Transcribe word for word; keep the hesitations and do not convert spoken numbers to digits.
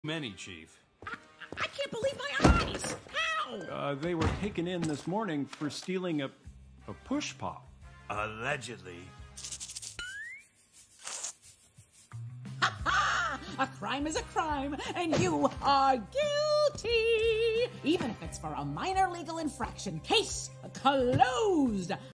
Many, Chief. I, I can't believe my eyes! How? Uh, they were taken in this morning for stealing a, a push pop. Allegedly. Ha ha! A crime is a crime, and you are guilty! Even if it's for a minor legal infraction. Case closed!